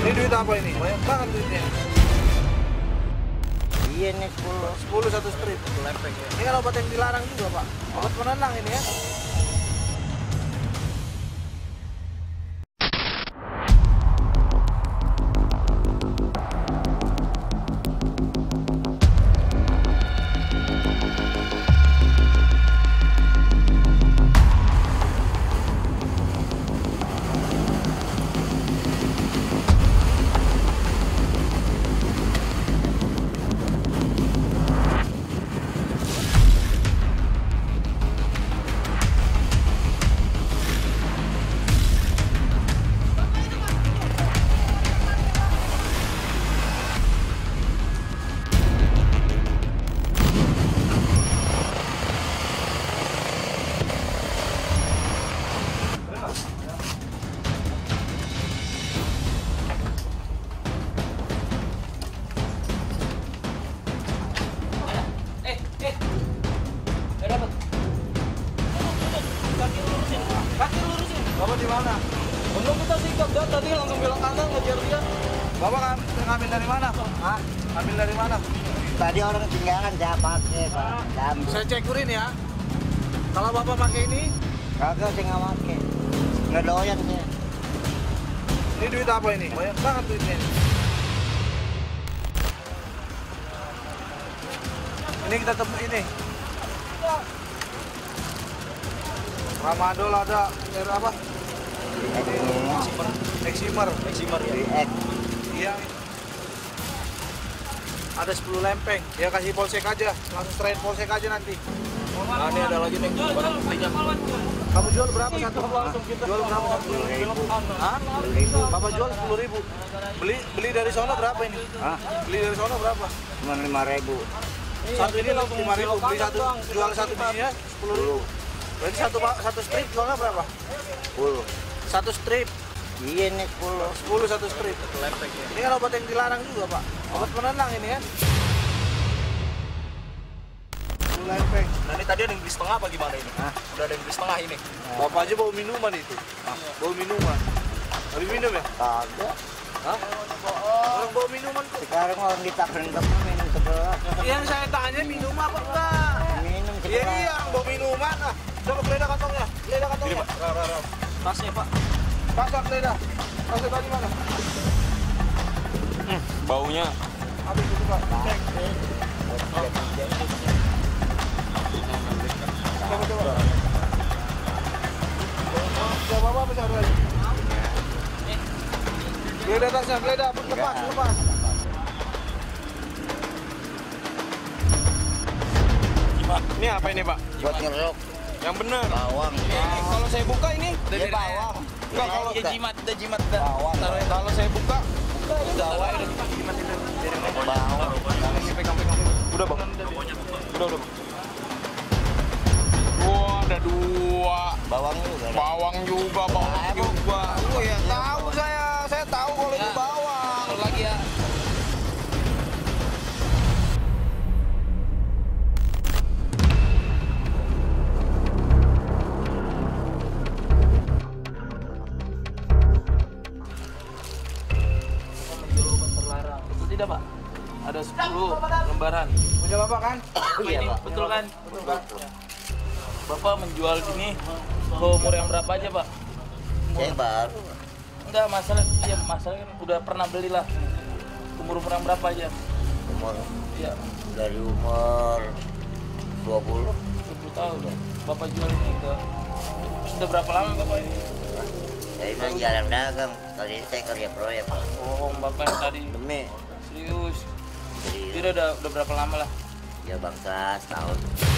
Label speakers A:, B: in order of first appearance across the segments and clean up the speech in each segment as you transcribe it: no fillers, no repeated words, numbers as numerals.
A: Ini duit apa ini? Banyak banget duitnya.
B: Iya nih 10.
A: 10 satu strip.
B: Lempeng ya.
A: Ini kan obat yang dilarang juga, Pak. Obat penenang ini ya. Bapak di mana?
C: Belum kita sikap dia tadi langsung belok kanan ngejar dia.
A: Bapak kan ngambil dari mana?
B: Hah?
A: Ambil dari mana?
B: Tadi orang tinggalan saya pakai, Pak. Jambu.
A: Saya cekurin ya. Kalau Bapak pakai ini,
B: Kagak saya nggak pakai. Nggak doyan saya.
A: ini duit apa ini? Banyak banget duitnya. Ini kita temu ini. Ramadol ada, air apa? Eximer.
B: X.
A: Iya. Ada 10 lempeng. Ya kasih polsek aja. Langsung serahin polsek aja nanti.
C: Nah, ini ada lagi nih barang buktinya.
A: Kamu jual berapa satu?
C: Langsung kita
A: Jual berapa satu?
B: 10.000.
A: Hah?
B: 10.000.
A: Bapak jual 10.000. Beli dari sono berapa ini?
B: Hah?
A: Beli dari sono berapa?
B: Cuma 5.000.
A: Satu ini langsung 5.000. Beli satu, jual satu bijinya 10.000. Berarti satu strip jualnya berapa?
B: 10.
A: Satu strip.
B: Iya nih 10.
A: 10 satu strip. Ini kan obat yang dilarang juga, Pak. Obat penenang ini kan. 10 lempeng.
C: Nah, ini tadi ada yang beli setengah apa gimana ini?
B: Hah?
C: Udah ada yang beli setengah ini.
A: Bapak aja bawa minuman itu. Bawa minuman. Habis minum ya?
B: Kagak.
A: Hah? Orang bawa minuman kok.
B: Sekarang orang ditakrin minum sebelah.
A: Yang saya tanya minum apa enggak?
B: Minum
A: Iya
B: sebelah.
A: iya, orang bawa minuman. Nah, coba geledah kantongnya. Geledah
C: Ini
A: kantongnya.
C: Pak, tasnya Pak.
A: Pasang geledah. Pasang tadi mana?
C: Baunya.
A: Habis itu, Pak. Cek. Coba coba. Coba apa bisa ada lagi? Geledah tasnya, geledah. Lepas, lepas.
C: Ini apa ini Pak?
B: Buat ngerok.
C: Yang bener.
B: Bawang.
C: Kalau saya buka ini
B: Dari bawang.
C: Enggak, kalau
B: Iya,
C: jimat, udah jimat dah.
B: Bawang.
C: Kalau saya buka, udah jimat itu.
B: Bawang.
C: Pegang. Udah Bang. Udah. Wah, ada 2.
B: Bawang juga.
C: Bawang juga.
A: Oh ya, tahu saya tahu kalau itu bawang.
C: Lagi ya. Betul tidak Pak? Ada 10 lembaran.
A: Punya Bapak kan?
B: Iya,
C: Ini
B: Pak.
C: betul kan?
A: Betul kan?
C: Bapak menjual ini ke umur yang berapa aja Pak?
B: Saya baru.
C: Enggak, masalah kan udah pernah beli lah. Umur yang berapa aja?
B: Umur
C: Iya,
B: dari umur 20.
C: 20 tahun ya. Bapak jual ini ke sudah berapa lama Bapak ini?
B: Saya mah jarang dagang. Kali ini saya kerja proyek, Pak.
C: Oh, Bapak yang tadi
B: Demi.
C: serius.
B: Jadi
C: Dia udah berapa lama lah?
B: ya bangsa setahun.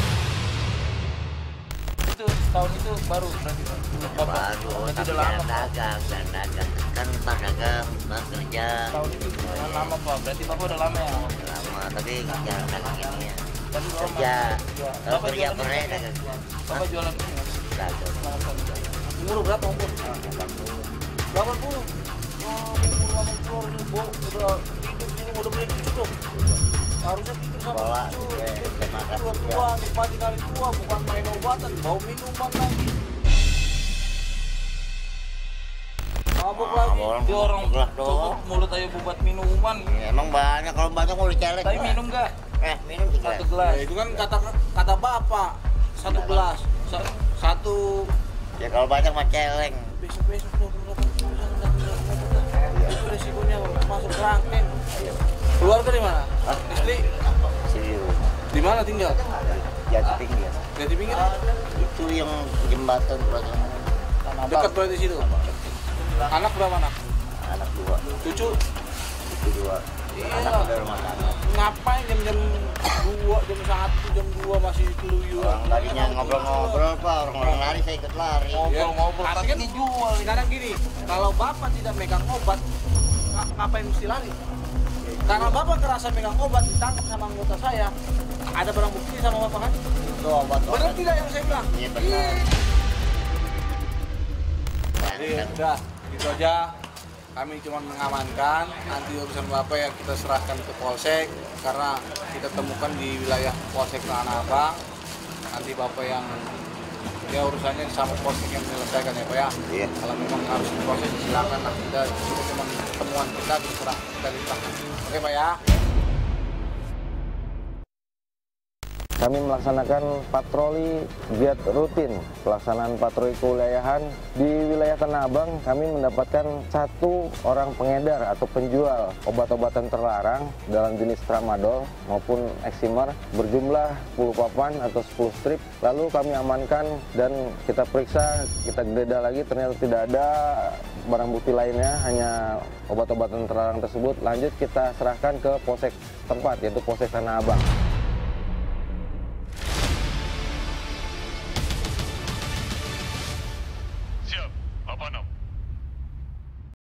C: Itu tahun itu baru berarti Pak. Bapak.
B: Baru.
C: Berarti
B: Tapi
C: udah lama
B: jarang
C: Pak.
B: dagang. Kan Pak dagang, Pak kerja.
C: Tahun itu lumayan lama Pak. Berarti Bapak udah lama ya.
B: Lama, tapi jarang dagang ini ya.
C: Tapi Bapak
B: Kerja.
C: masih-
B: Kalau
C: Bapak
B: kerja
C: jualan
B: proyek
C: ini.
B: dagang.
C: Bapak jualan ini.
B: Dagang.
A: Umur berapa umur? 80. Oh, umur 80 ini udah hidup ini udah mulai cukup. Harusnya tidur sama
B: Bawa,
A: cucu.
B: saya makan juga.
A: Tua, nikmati kali tua, bukan main obatan, bau minuman lagi. Mabuk lagi.
C: Dia orang
B: gelas
C: coba
B: doang.
C: mulut aja buat minuman.
B: Ya, emang banyak, kalau banyak mau dicelek.
C: Tapi minum nggak?
B: Minum 3
C: Satu
B: gelas.
C: gelas.
A: Ya, itu kan kata bapak. 1 gelas. Satu.
B: Ya kalau banyak mah celeng.
A: Besok itu resikonya masuk kerangkeng. Keluarga di mana?
B: Hah?
A: Istri
B: Sini
A: di mana tinggal?
B: jati pinggir.
A: Jati pinggir.
B: Itu yang jembatan perjalanan.
A: Dekat berarti situ. Anak berapa anak?
B: Anak 2.
A: Cucu.
B: Itu 2. Anak
A: Iya.
B: udah rumah tangga.
A: Ngapain jam 2, jam 1, jam 2 masih keluyuran?
B: Orang tadinya ngobrol-ngobrol Pak, orang lari saya ikut lari.
C: Ngobrol-ngobrol
A: Tapi
C: tapi
A: kan
C: dijual.
A: sekarang gini, kalau bapak tidak megang obat, ngapain mesti lari? Karena bapak kerasa megang obat, ditangkap sama anggota saya, ada barang bukti sama bapak kan?
B: Itu obat.
A: Benar tidak yang saya bilang?
B: Iya benar.
A: Jadi udah, gitu aja. Kami cuma mengamankan, nanti urusan bapak ya kita serahkan ke polsek, karena kita temukan di wilayah polsek Tanah Abang. Nanti bapak yang ya urusannya sama polsek yang menyelesaikan ya Pak ya.
B: Iya.
A: Kalau memang harus diproses silakan lah, kita cuma temuan kita diserah kita limpah. Oke Pak ya.
D: Kami melaksanakan patroli giat rutin. Pelaksanaan patroli kewilayahan di wilayah Tanah Abang, kami mendapatkan 1 orang pengedar atau penjual obat-obatan terlarang dalam jenis tramadol maupun eksimer berjumlah 10 papan atau 10 strip. Lalu kami amankan dan kita periksa, kita geledah lagi, ternyata tidak ada barang bukti lainnya, hanya obat-obatan terlarang tersebut. Lanjut kita serahkan ke polsek tempat, yaitu Polsek Tanah Abang.
E: Siap, apa nama?